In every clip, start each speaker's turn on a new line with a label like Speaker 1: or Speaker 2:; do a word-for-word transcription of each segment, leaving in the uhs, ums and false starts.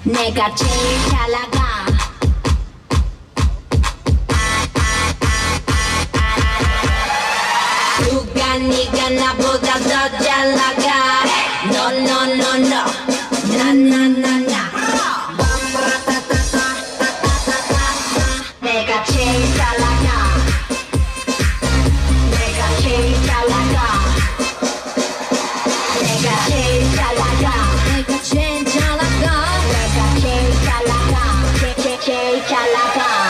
Speaker 1: 내가 제일 잘 나가 누가 네가 나보다 더 잘 나가 No no no no 나 나 나 나 내가 제일 잘 나가 내가 제일 잘 나가 내가 제일 잘 나가 내가 제일 잘 나가 내가 제일 잘 나가 제, 제, 제일 잘 나가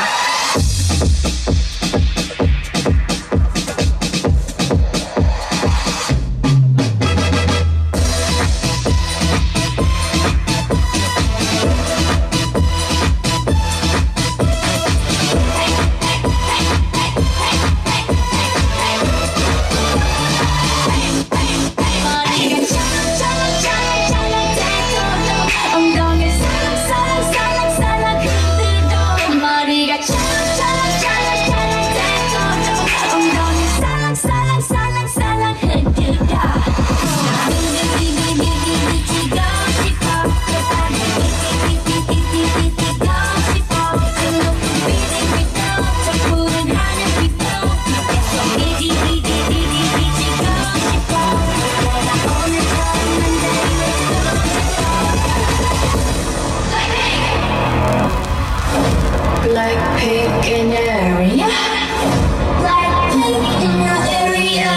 Speaker 1: Blackpink in your area. Blackpink in your area.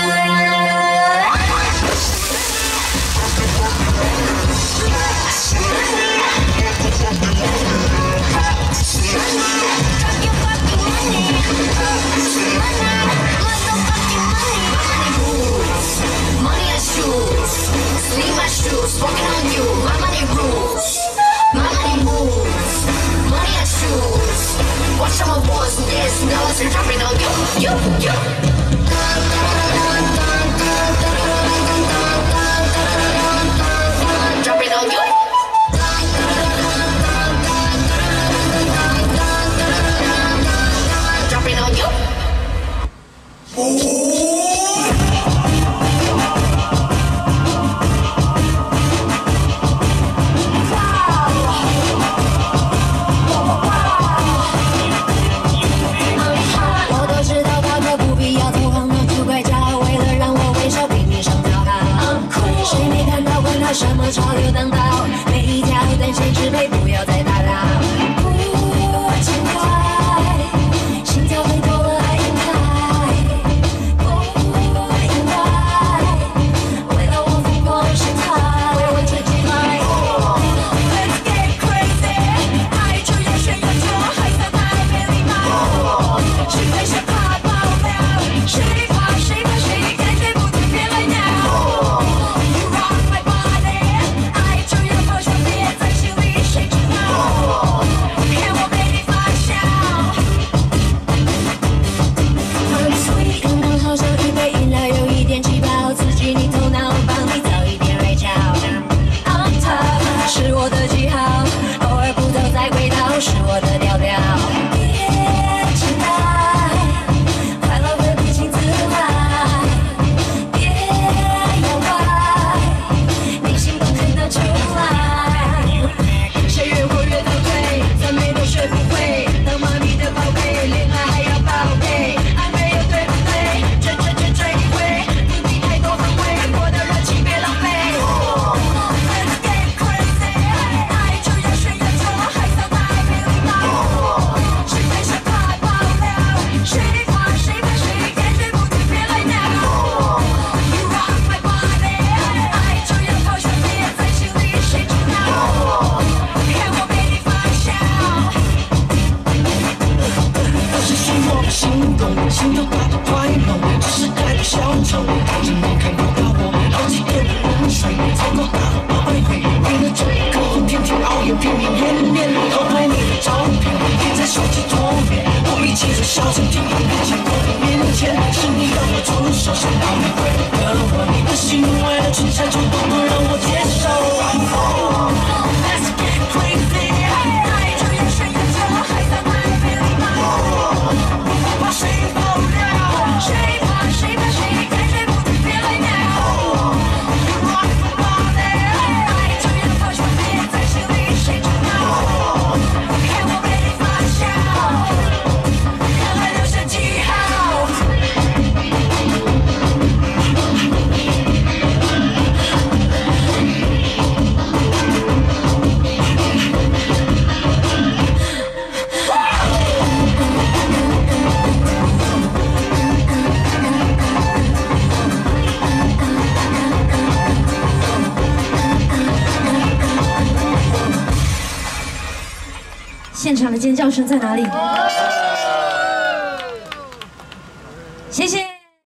Speaker 1: Money and shoes, sleep my shoes, walking on you, my money rules, my money moves, money and shoes. Watch some awards and this nose are dropping on you, you, you. Dropping on you. Dropping on you.什么潮流当道，每一条单线支配，不要再打扰。不轻快，心跳会透了爱晕开。不应该，为了我疯狂失态，为我追进来。Let's get crazy， 爱就要炫耀就还想太没礼貌。谁会想怕爆料？谁怕谁怕谁？感觉不对，别来闹。是我的记号，偶尔不走在轨道，是我的调调。别期待，快乐会不请自来。别摇摆，你心动看得出来。谁越活越倒退，赞美都学不会。当妈咪的宝贝，恋爱还要报备。爱没有对不对？追追追追一回，不必太多防卫，我的热情别浪费。心都打得快猛，这时代的小丑，靠近你看不到我，好几点的冷水，才够打败回。为了这个天天熬夜，拼命演练，偷拍你的照片，贴在手机桌面，我一起在小声听音乐，在我的面前，是你让我出手，想到你会的我，你的行为，春夏秋冬都让我接受。Let's get crazy， 爱就要炫耀就还想太没礼貌，不怕谁爆料，谁怕谁怕谁，感觉不对，别来闹。You rock my body， 爱就要抛出，别在心里，谁知道？
Speaker 2: 现场的尖叫声在哪里？谢谢。